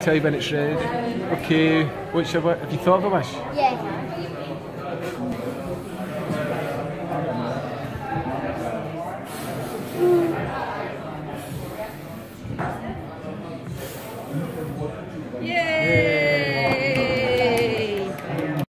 Tell you when it's ready. Okay, what's your, have you thought of a wish? Yeah. Yay!